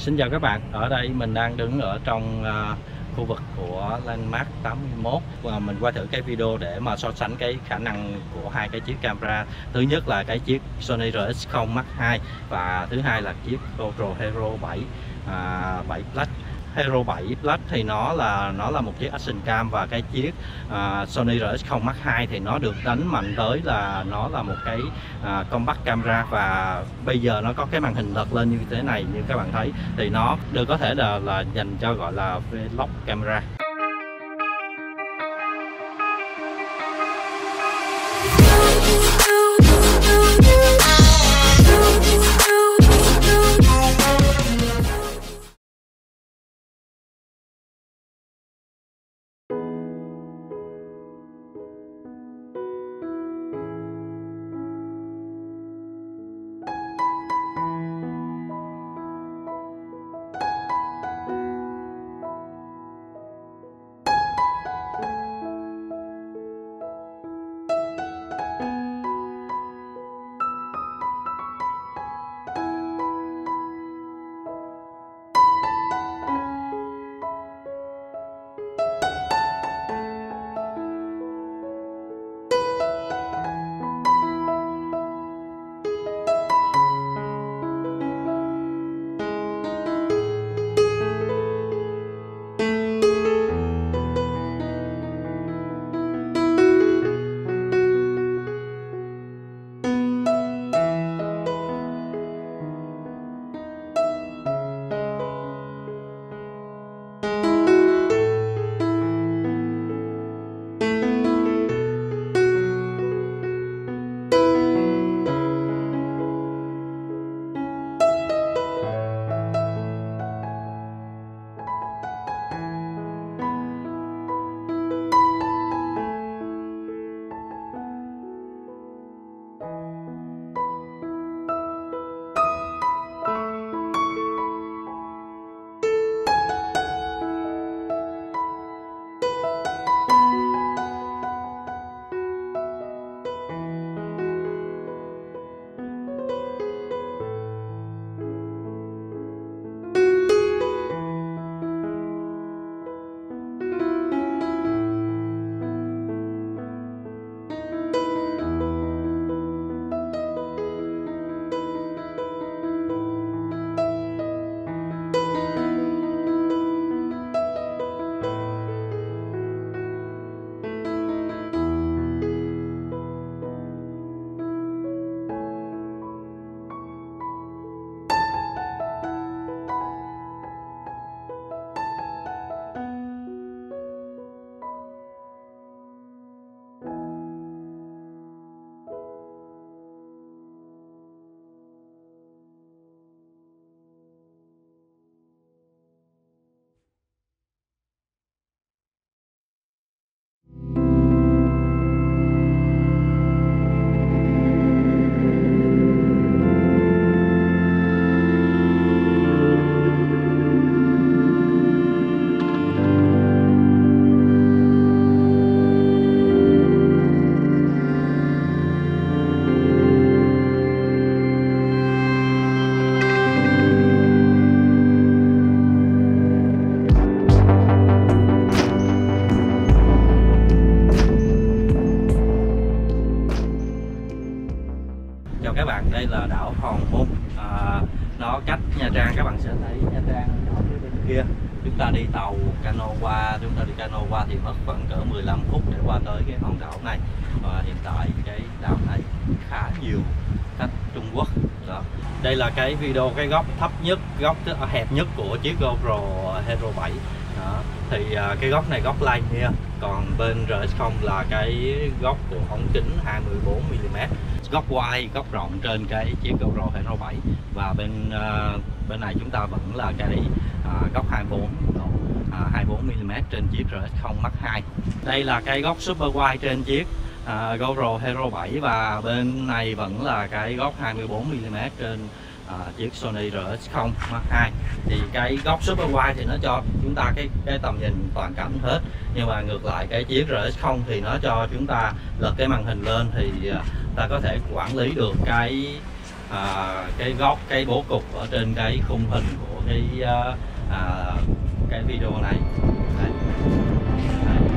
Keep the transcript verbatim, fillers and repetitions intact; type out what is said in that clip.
Xin chào các bạn, ở đây mình đang đứng ở trong uh, khu vực của Landmark tám mươi mốt và mình quay thử cái video để mà so sánh cái khả năng của hai cái chiếc camera. Thứ nhất là cái chiếc Sony R X không Mark hai và thứ hai là chiếc GoPro Hero bảy uh, bảy Plus. Hero bảy Plus thì nó là nó là một chiếc action cam, và cái chiếc uh, Sony R X không Mark hai thì nó được đánh mạnh tới là nó là một cái uh, compact camera, và bây giờ nó có cái màn hình lật lên như thế này, như các bạn thấy thì nó được có thể là là dành cho gọi là vlog camera. Chào các bạn, đây là đảo Hòn Môn. À, nó cách Nha Trang, các bạn sẽ thấy Nha Trang ở phía bên kia. Chúng ta đi tàu cano qua, chúng ta đi cano qua thì mất khoảng cỡ mười lăm phút để qua tới cái hòn đảo này. Và hiện tại cái đảo này khá nhiều khách Trung Quốc. Đó. Đây là cái video cái góc thấp nhất, góc hẹp nhất của chiếc GoPro Hero bảy. Đó. Thì uh, cái góc này góc linear, còn bên R X không là cái góc của ống kính hai mươi bốn mi li mét, góc quay, góc rộng trên cái chiếc GoPro Hero bảy, và bên uh, bên này chúng ta vẫn là cái uh, góc hai mươi bốn độ, uh, hai mươi bốn mi li mét trên chiếc R X không Mark hai. Đây là cái góc super wide trên chiếc uh, GoPro Hero bảy, và bên này vẫn là cái góc hai mươi bốn mi li mét trên à, chiếc Sony R X không Mark hai. Thì cái góc super wide thì nó cho chúng ta cái cái tầm nhìn toàn cảnh hết, nhưng mà ngược lại cái chiếc R X không thì nó cho chúng ta lật cái màn hình lên thì ta có thể quản lý được cái à, cái góc, cái bố cục ở trên cái khung hình của cái à, cái video này. Đấy. Đấy.